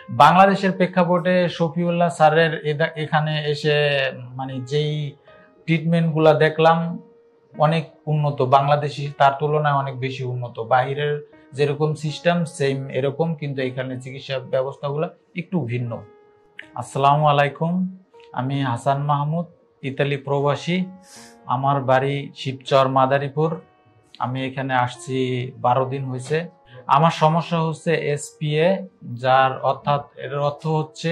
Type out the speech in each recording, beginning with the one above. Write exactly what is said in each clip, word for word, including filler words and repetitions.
বাংলাদেশের প্রেক্ষাপটে শফিউল্লাহ স্যারের এখানে এসে মানে যেই ট্রিটমেন্টগুলা দেখলাম অনেক উন্নত, বাংলাদেশি তার তুলনায় অনেক বেশি উন্নত। বাহিরের যেরকম সিস্টেম সেম এরকম, কিন্তু এখানে চিকিৎসা ব্যবস্থাগুলো একটু ভিন্ন। আসসালামু আলাইকুম, আমি হাসান মাহমুদ, ইতালি প্রবাসী। আমার বাড়ি শিবচর মাদারীপুর। আমি এখানে আসছি বারো দিন হয়েছে। আমার সমস্যা হচ্ছে এসপিএ, যার অর্থাৎ এর অর্থ হচ্ছে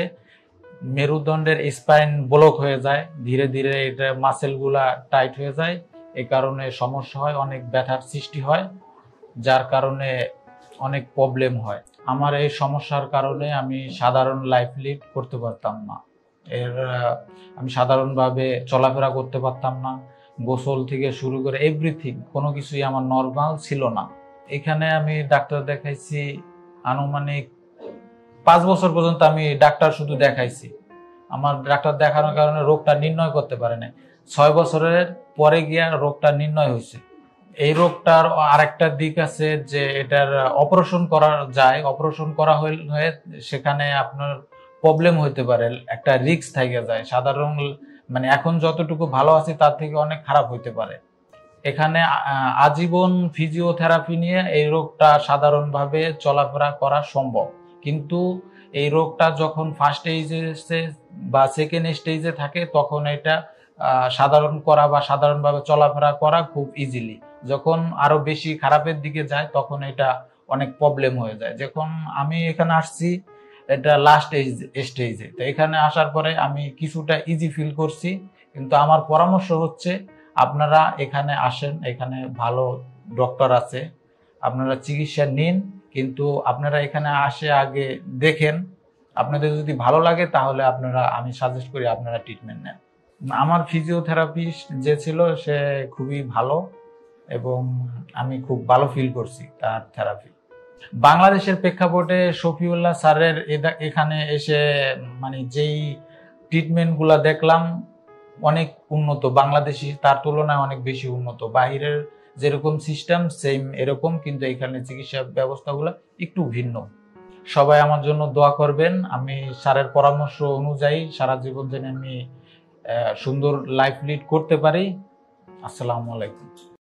মেরুদণ্ডের স্পাইন ব্লক হয়ে যায়, ধীরে ধীরে এটা মাসেলগুলা টাইট হয়ে যায়। এই কারণে সমস্যা হয়, অনেক ব্যথার সৃষ্টি হয়, যার কারণে অনেক প্রবলেম হয়। আমার এই সমস্যার কারণে আমি সাধারণ লাইফ লিড করতে পারতাম না। এর আমি সাধারণভাবে চলাফেরা করতে পারতাম না, গোসল থেকে শুরু করে এভরিথিং, কোনো কিছুই আমার নর্মাল ছিল না। এখানে আমি ডাক্তার দেখাইছি আনুমানিক পাঁচ বছর পর্যন্ত। আমি ডাক্তার শুধু দেখাইছি, আমার ডাক্তার দেখানোর কারণে রোগটা নির্ণয় করতে পারে নাই। ছয় বছরের পরে গিয়া রোগটা নির্ণয় হয়েছে। এই রোগটার আরেকটা দিক আছে যে এটার অপারেশন করা যায়, অপারেশন করা হয়ে সেখানে আপনার প্রবলেম হইতে পারে, একটা রিস্ক থেকে যায়। সাধারণ মানে এখন যতটুকু ভালো আছে তার থেকে অনেক খারাপ হইতে পারে। এখানে আজীবন ফিজিওথেরাপি নিয়ে এই রোগটা সাধারণভাবে চলাফেরা করা সম্ভব, কিন্তু এই রোগটা যখন ফার্স্ট স্টেজে বা সেকেন্ড স্টেজে থাকে তখন এটা সাধারণ করা বা সাধারণভাবে চলাফেরা করা খুব ইজিলি। যখন আরো বেশি খারাপের দিকে যায় তখন এটা অনেক প্রবলেম হয়ে যায়। যখন আমি এখানে আসছি এটা লাস্ট স্টেজে, তো এখানে আসার পরে আমি কিছুটা ইজি ফিল করছি। কিন্তু আমার পরামর্শ হচ্ছে আপনারা এখানে আসেন, এখানে ভালো ডক্টর আছে, আপনারা চিকিৎসা নিন, কিন্তু আপনারা এখানে আসে আগে দেখেন। আপনাদের যদি ভালো লাগে তাহলে আপনারা, আমি সাজেস্ট করি আপনারা ট্রিটমেন্ট নেন। আমার ফিজিওথেরাপিস্ট যে ছিল সে খুবই ভালো এবং আমি খুব ভালো ফিল করছি তার থেরাপি। বাংলাদেশের প্রেক্ষাপটে শফিউল্লাহ স্যারের এখানে এসে মানে যেই ট্রিটমেন্টগুলা দেখলাম অনেক উন্নত, বাংলাদেশি তার তুলনায় অনেক বেশি উন্নত। বাহিরের যেরকম সিস্টেম সেম এরকম, কিন্তু এখানে চিকিৎসা ব্যবস্থাগুলো একটু ভিন্ন। সবাই আমার জন্য দোয়া করবেন, আমি স্যারের পরামর্শ অনুযায়ী সারা জীবন যেন আমি সুন্দর লাইফ লিড করতে পারি। আসসালামু আলাইকুম।